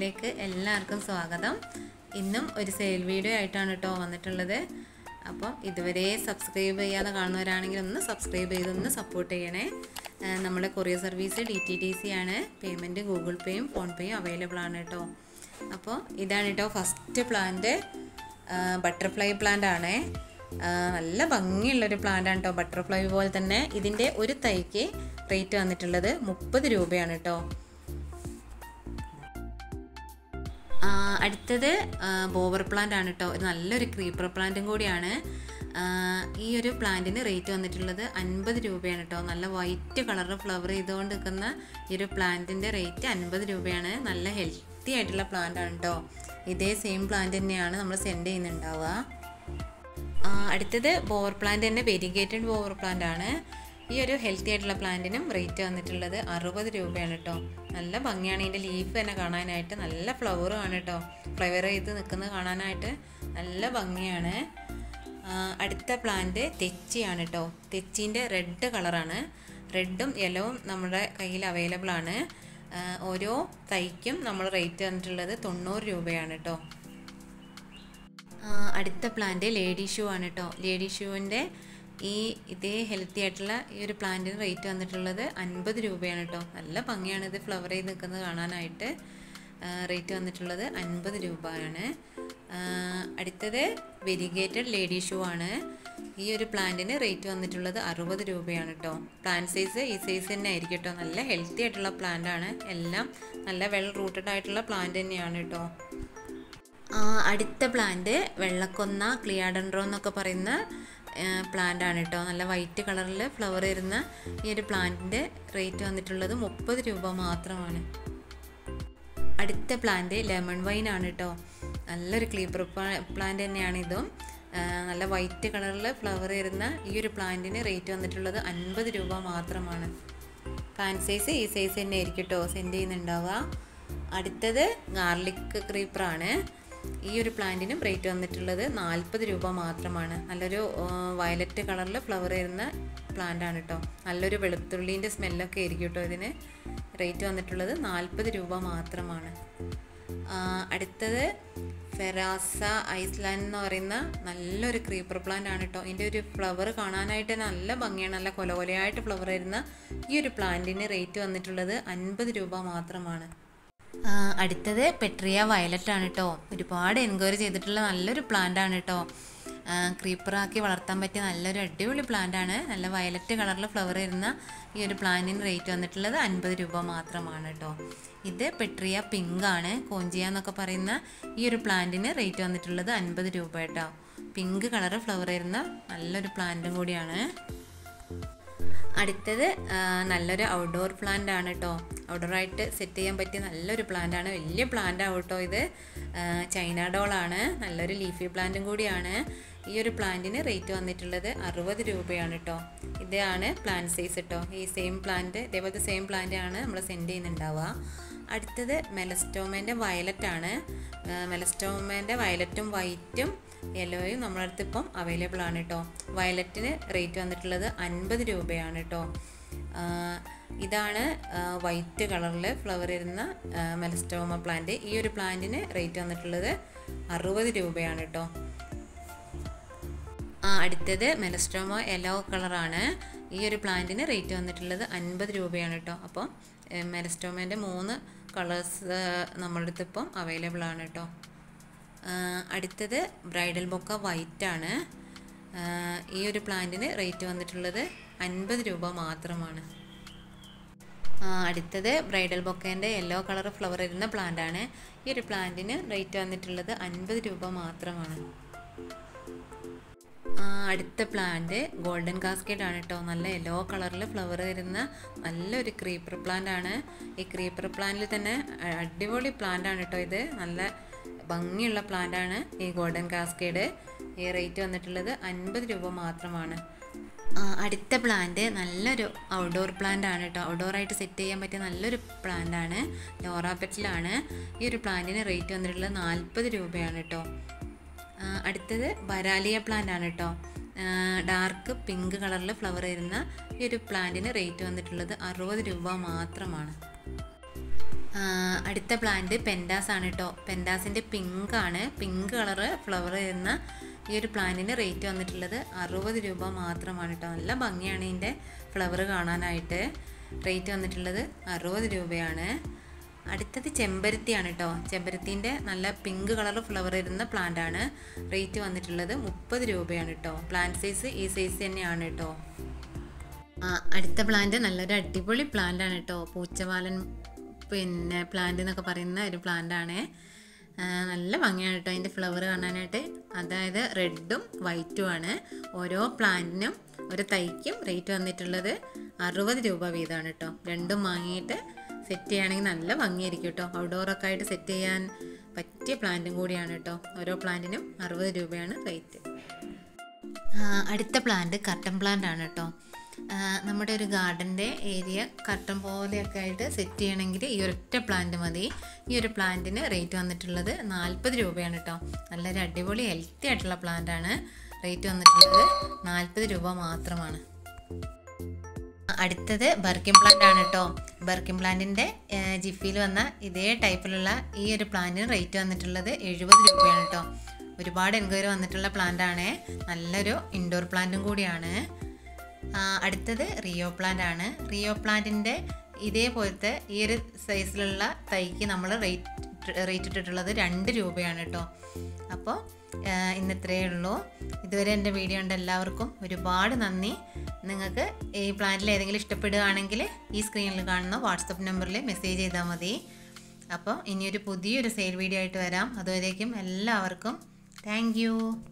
ചാനലിലേക്ക് എല്ലാവർക്കും സ്വാഗതം. ഇന്നും ഒരു സെയിൽ വീഡിയോ ആയിട്ടാണ് കേട്ടോ വന്നിട്ടുള്ളത്. അപ്പോൾ ഇതുവരെ സബ്സ്ക്രൈബ് ചെയ്യാതെ കാണുന്നവരാണെങ്കിൽ ഒന്ന് സബ്സ്ക്രൈബ് ചെയ്ത് ഒന്ന് സപ്പോർട്ട് ചെയ്യണേ. നമ്മുടെ കൊറിയർ സർവീസ് DTDC ആണ്. പേയ്മെൻറ്റ് ഗൂഗിൾ പേയും ഫോൺ പേയും അവൈലബിൾ ആണ് കേട്ടോ. അപ്പോൾ ഇതാണ് കേട്ടോ ഫസ്റ്റ് പ്ലാന്റ്, ബട്ടർഫ്ലൈ പ്ലാന്റ് ആണ്. നല്ല ഭംഗിയുള്ളൊരു പ്ലാന്റ് ആണ് കേട്ടോ. ബട്ടർഫ്ലൈ പോലെ തന്നെ ഇതിൻ്റെ ഒരു തൈക്ക് റേറ്റ് വന്നിട്ടുള്ളത് 30 രൂപയാണ് കേട്ടോ. അടുത്തത് ബോവർ പ്ലാന്റ് ആണ് കേട്ടോ. ഇത് നല്ലൊരു ക്രീപ്പർ പ്ലാന്റും കൂടിയാണ്. ഈ ഒരു പ്ലാന്റിന് റേറ്റ് വന്നിട്ടുള്ളത് 50 രൂപയാണ് കേട്ടോ. നല്ല വൈറ്റ് കളർ ഫ്ലവർ ചെയ്തുകൊണ്ട് നിൽക്കുന്ന ഈ ഒരു പ്ലാന്റിൻ്റെ റേറ്റ് 50 രൂപയാണ്. നല്ല ഹെൽത്തി ആയിട്ടുള്ള പ്ലാന്റ് ആണ് കേട്ടോ. ഇതേ സെയിം പ്ലാന്റ് തന്നെയാണ് നമ്മൾ സെൻഡ് ചെയ്യുന്നുണ്ടാവുക. അടുത്തത് ബോവർ പ്ലാന്റ് തന്നെ, വെരിഗേറ്റഡ് ബോവർ പ്ലാന്റ് ആണ്. ഈ ഒരു ഹെൽത്തി ആയിട്ടുള്ള പ്ലാന്റിനും റേറ്റ് വന്നിട്ടുള്ളത് 60 രൂപയാണ് കേട്ടോ. നല്ല ഭംഗിയാണ്. ഇതിൻ്റെ ലീഫ് തന്നെ കാണാനായിട്ട് നല്ല ഫ്ലവറും ആണ് കേട്ടോ. ഫ്ലവർ ചെയ്ത് നിൽക്കുന്നത് കാണാനായിട്ട് നല്ല ഭംഗിയാണ്. അടുത്ത പ്ലാന്റ് തെച്ചിയാണ് കേട്ടോ. തെച്ചീൻ്റെ റെഡ് കളറാണ്. റെഡും യെല്ലോവും നമ്മുടെ കയ്യിൽ അവൈലബിൾ ആണ്. ഓരോ തൈക്കും നമ്മൾ റേറ്റ് വന്നിട്ടുള്ളത് 90 രൂപയാണ് കേട്ടോ. അടുത്ത പ്ലാന്റ് ലേഡി ഷൂ ആണ് കേട്ടോ. ലേഡി ഷൂവിൻ്റെ ഇതേ ഹെൽത്തി ആയിട്ടുള്ള ഈ ഒരു പ്ലാന്റിന് റേറ്റ് വന്നിട്ടുള്ളത് 50 രൂപയാണ് കേട്ടോ. നല്ല ഭംഗിയാണ് ഇത് ഫ്ലവർ ചെയ്ത് നിൽക്കുന്നത് കാണാനായിട്ട്. റേറ്റ് വന്നിട്ടുള്ളത് 50 രൂപയാണ്. അടുത്തത് വെരിഗേറ്റഡ് ലേഡി ഷൂ ആണ്. ഈ ഒരു പ്ലാന്റിന് റേറ്റ് വന്നിട്ടുള്ളത് 60 രൂപയാണ് കേട്ടോ. പ്ലാന്റ് സൈസ് ഈ സൈസ് തന്നെ ആയിരിക്കും കേട്ടോ. നല്ല ഹെൽത്തി ആയിട്ടുള്ള പ്ലാന്റ് ആണ്. എല്ലാം നല്ല വെൽ റൂട്ടഡ് ആയിട്ടുള്ള പ്ലാന്റ് തന്നെയാണ് കേട്ടോ. അടുത്ത പ്ലാന്റ് വെള്ളക്കൊന്ന ക്ലിയാഡൻഡ്രോ എന്നൊക്കെ പറയുന്ന പ്ലാന്റ് ആണ് കേട്ടോ. നല്ല വൈറ്റ് കളറിൽ ഫ്ലവർ വരുന്ന ഈ ഒരു പ്ലാന്റിൻ്റെ റേറ്റ് വന്നിട്ടുള്ളത് 30 രൂപ മാത്രമാണ്. അടുത്ത പ്ലാന്റ് ലെമൺ വൈൻ ആണ് കേട്ടോ. നല്ലൊരു ക്ലീപ്പർ പ്ലാന്റ് തന്നെയാണ് ഇതും. നല്ല വൈറ്റ് കളറിൽ ഫ്ലവർ വരുന്ന ഈ ഒരു പ്ലാന്റിന് റേറ്റ് വന്നിട്ടുള്ളത് 50 രൂപ മാത്രമാണ്. പ്ലാന്റ് സൈസ് ഈ സൈസ് തന്നെ ആയിരിക്കും കേട്ടോ സെൻഡ് ചെയ്യുന്നുണ്ടാവുക. അടുത്തത് ഗാർലിക് ക്രീപ്പറാണ്. ഈ ഒരു പ്ലാന്റിനും റേറ്റ് വന്നിട്ടുള്ളത് 40 രൂപ മാത്രമാണ്. നല്ലൊരു വയലറ്റ് കളറിൽ ഫ്ലവർ വരുന്ന പ്ലാന്റ് ആണ് കേട്ടോ. നല്ലൊരു വെളുത്തുള്ളീൻ്റെ സ്മെല്ലൊക്കെ ആയിരിക്കും കേട്ടോ ഇതിന്. റേറ്റ് വന്നിട്ടുള്ളത് 40 രൂപ മാത്രമാണ്. അടുത്തത് ഫെറാസ ഐസ്ലാൻഡ് എന്ന് പറയുന്ന നല്ലൊരു ക്രീപ്പർ പ്ലാന്റ് ആണ് കേട്ടോ. ഇതിൻ്റെ ഒരു ഫ്ലവർ കാണാനായിട്ട് നല്ല ഭംഗിയാണ്. നല്ല കൊലകൊലയായിട്ട് ഫ്ലവർ വരുന്ന ഈ ഒരു പ്ലാന്റിന് റേറ്റ് വന്നിട്ടുള്ളത് 50 രൂപ മാത്രമാണ്. അടുത്തത് പെട്രിയ വയലറ്റ് ആണ് കേട്ടോ. ഒരുപാട് എൻക്വയറി ചെയ്തിട്ടുള്ള നല്ലൊരു പ്ലാന്റ് ആണ് കേട്ടോ. ക്രീപ്പറാക്കി വളർത്താൻ പറ്റിയ നല്ലൊരു അടിപൊളി പ്ലാന്റ് ആണ്. നല്ല വയലറ്റ് കളറിൽ ഫ്ലവർ വരുന്ന ഈ ഒരു പ്ലാന്റിന് റേറ്റ് വന്നിട്ടുള്ളത് 50 രൂപ മാത്രമാണ് കേട്ടോ. ഇത് പെട്രിയ പിങ്ക് ആണ്. കോഞ്ചിയ എന്നൊക്കെ പറയുന്ന ഈ ഒരു പ്ലാന്റിന് റേറ്റ് വന്നിട്ടുള്ളത് 50 രൂപ കേട്ടോ. പിങ്ക് കളർ ഫ്ലവർ വരുന്ന നല്ലൊരു പ്ലാന്റും കൂടിയാണ്. അടുത്തത് നല്ലൊരു ഔട്ട്ഡോർ പ്ലാന്റ് ആണ് കേട്ടോ. ഔട്ട്ഡോറായിട്ട് സെറ്റ് ചെയ്യാൻ പറ്റിയ നല്ലൊരു പ്ലാന്റ് ആണ്. വലിയ പ്ലാന്റ് ആവും കേട്ടോ ഇത്. ചൈന ഡോളാണ്. നല്ലൊരു ലീഫി പ്ലാന്റും കൂടിയാണ്. ഈ ഒരു പ്ലാന്റിന് റേറ്റ് വന്നിട്ടുള്ളത് 60 രൂപയാണ് കേട്ടോ. ഇതാണ് പ്ലാന്റ് സൈസ് കേട്ടോ. ഈ സെയിം പ്ലാന്റ്, ഇതേപോലത്തെ സെയിം പ്ലാന്റ് ആണ് നമ്മൾ സെൻഡ് ചെയ്യുന്നുണ്ടാവുക. അടുത്തത് മെലസ്റ്റോമേൻ്റെ വയലറ്റ് ആണ്. മെലസ്റ്റോമേൻ്റെ വയലറ്റും വൈറ്റും യെല്ലോയും നമ്മുടെ അടുത്ത് ഇപ്പം അവൈലബിൾ ആണ് കേട്ടോ. വയലറ്റിന് റേറ്റ് വന്നിട്ടുള്ളത് 50 രൂപയാണ് കേട്ടോ. ഇതാണ് വൈറ്റ് കളറിൽ ഫ്ലവർ വരുന്ന മെലസ്റ്റോമ പ്ലാന്റ്. ഈ ഒരു പ്ലാന്റിന് റേറ്റ് വന്നിട്ടുള്ളത് 60 രൂപയാണ് കേട്ടോ. അടുത്തത് മെലസ്റ്റോമ യെല്ലോ കളറാണ്. ഈ ഒരു പ്ലാന്റിന് റേറ്റ് വന്നിട്ടുള്ളത് 50 രൂപയാണ് കേട്ടോ. അപ്പം മെലസ്റ്റോമേൻ്റെ 3 കളേഴ്സ് നമ്മുടെ അടുത്ത് ഇപ്പം അവൈലബിൾ ആണ് കേട്ടോ. അടുത്തത് ബ്രൈഡൽ ബൊക്ക വൈറ്റ് ആണ്. ഈ ഒരു പ്ലാന്റിന് റേറ്റ് വന്നിട്ടുള്ളത് 50 രൂപ മാത്രമാണ്. അടുത്തത് ബ്രൈഡൽ ബൊക്കേൻ്റെ യെല്ലോ കളർ ഫ്ലവർ വരുന്ന പ്ലാന്റ് ആണ്. ഈ ഒരു പ്ലാന്റിന് റേറ്റ് വന്നിട്ടുള്ളത് 50 രൂപ മാത്രമാണ്. അടുത്ത പ്ലാന്റ് ഗോൾഡൻ കാസ്കേഡ് ആണ് കേട്ടോ. നല്ല യെല്ലോ കളറിൽ ഫ്ലവർ വരുന്ന നല്ലൊരു ക്രീപ്പർ പ്ലാന്റ് ആണ്. ഈ ക്രീപ്പർ പ്ലാന്റിൽ തന്നെ അടിപൊളി പ്ലാന്റ് ആണ് കേട്ടോ ഇത്. നല്ല ഭംഗിയുള്ള പ്ലാന്റ് ആണ് ഈ ഗോൾഡൻ കാസ്കേഡ്. ഈ റേറ്റ് വന്നിട്ടുള്ളത് 50 രൂപ മാത്രമാണ്. അടുത്ത പ്ലാന്റ് നല്ലൊരു ഔട്ട്ഡോർ പ്ലാന്റ് ആണ് കേട്ടോ. ഔട്ട്ഡോറായിട്ട് സെറ്റ് ചെയ്യാൻ പറ്റിയ നല്ലൊരു പ്ലാന്റ് ആണ്. ലോറ പെറ്റലാണ്. ഈ ഒരു പ്ലാന്റിന് റേറ്റ് വന്നിട്ടുള്ളത് 40 രൂപയാണ് കേട്ടോ. അടുത്തത് ബരാലിയ പ്ലാന്റ് ആണ് കേട്ടോ. ഡാർക്ക് പിങ്ക് കളറിൽ ഫ്ലവർ വരുന്ന ഈ ഒരു പ്ലാന്റിന് റേറ്റ് വന്നിട്ടുള്ളത് 60 രൂപ മാത്രമാണ്. അടുത്ത പ്ലാന്റ് പെൻഡാസ് ആണ് കേട്ടോ. പെൻഡാസിൻ്റെ പിങ്ക് കളറ് ഫ്ലവർ വരുന്ന ഈ ഒരു പ്ലാന്റിന് റേറ്റ് വന്നിട്ടുള്ളത് 60 രൂപ മാത്രമാണ് കേട്ടോ. നല്ല ഭംഗിയാണ് ഇതിൻ്റെ ഫ്ലവർ കാണാനായിട്ട്. റേറ്റ് വന്നിട്ടുള്ളത് 60 രൂപയാണ്. അടുത്തത് ചെമ്പരത്തിയാണ് കേട്ടോ. ചെമ്പരത്തിൻ്റെ നല്ല പിങ്ക് കളർ ഫ്ലവർ വരുന്ന പ്ലാന്റ് ആണ്. റേറ്റ് വന്നിട്ടുള്ളത് 30 രൂപയാണ് കേട്ടോ. പ്ലാന്റ് സൈസ് ഈ സൈസ് തന്നെയാണ് കേട്ടോ. അടുത്ത പ്ലാന്റ് നല്ലൊരു അടിപൊളി പ്ലാന്റ് ആണ് കേട്ടോ. പൂച്ചവാലൻ പ്ലാന്റ് എന്നൊക്കെ പറയുന്ന ഒരു പ്ലാന്റ് ആണ്. നല്ല ഭംഗിയാണ് കേട്ടോ അതിൻ്റെ ഫ്ലവർ കാണാനായിട്ട്. അതായത് റെഡും വൈറ്റും ആണ്. ഓരോ പ്ലാന്റിനും ഒരു തൈക്കും റേറ്റ് വന്നിട്ടുള്ളത് 60 രൂപ വീതമാണ് കേട്ടോ. രണ്ടും വാങ്ങിയിട്ട് സെറ്റ് ചെയ്യുകയാണെങ്കിൽ നല്ല ഭംഗിയായിരിക്കും കേട്ടോ. ഔട്ട്ഡോറൊക്കെ ആയിട്ട് സെറ്റ് ചെയ്യാൻ പറ്റിയ പ്ലാന്റും കൂടിയാണ് കേട്ടോ. ഓരോ പ്ലാന്റിനും 60 രൂപയാണ് റേറ്റ്. അടുത്ത പ്ലാന്റ് കർട്ടൻ പ്ലാന്റ് ആണ് കേട്ടോ. നമ്മുടെ ഒരു ഗാർഡൻ്റെ ഏരിയ കർട്ടൻ പോലെയൊക്കെ ആയിട്ട് സെറ്റ് ചെയ്യണമെങ്കിൽ ഈ ഒരൊറ്റ പ്ലാന്റ് മതി. ഈ ഒരു പ്ലാന്റിന് റേറ്റ് വന്നിട്ടുള്ളത് 40 രൂപയാണ് കേട്ടോ. നല്ലൊരു അടിപൊളി ഹെൽത്തി ആയിട്ടുള്ള പ്ലാന്റ് ആണ്. റേറ്റ് വന്നിട്ടുള്ളത് 40 രൂപ മാത്രമാണ്. അടുത്തത് ബർക്കിൻ പ്ലാന്റ് ആണ് കേട്ടോ. ബർക്കിൻ പ്ലാന്റിൻ്റെ ജിഫിയിൽ വന്ന ഇതേ ടൈപ്പിലുള്ള ഈ ഒരു പ്ലാന്റിന് റേറ്റ് വന്നിട്ടുള്ളത് 70 രൂപയാണ് കേട്ടോ. ഒരുപാട് എൻക്വയറി വന്നിട്ടുള്ള പ്ലാന്റ് ആണ്. നല്ലൊരു ഇൻഡോർ പ്ലാന്റും കൂടിയാണ്. അടുത്തത് റിയോ പ്ലാന്റ് ആണ്. റിയോ പ്ലാന്റിൻ്റെ ഇതേപോലത്തെ ഈ ഒരു സൈസിലുള്ള തൈക്ക് നമ്മൾ റേറ്റ് ഇട്ടിട്ടുള്ളത് 2 രൂപയാണ് കേട്ടോ. അപ്പോൾ ഇന്ന് ഇത്രയേ ഉള്ളൂ. ഇതുവരെ എൻ്റെ വീഡിയോ ഉണ്ട് എല്ലാവർക്കും ഒരുപാട് നന്ദി. നിങ്ങൾക്ക് ഈ പ്ലാന്റിൽ ഏതെങ്കിലും ഇഷ്ടപ്പെടുകയാണെങ്കിൽ ഈ സ്ക്രീനിൽ കാണുന്ന വാട്സപ്പ് നമ്പറിൽ മെസ്സേജ് ചെയ്താൽ മതി. അപ്പോൾ ഇനിയൊരു പുതിയൊരു സെയിൽ വീഡിയോ ആയിട്ട് വരാം. അതുവരേക്കും എല്ലാവർക്കും താങ്ക് യു.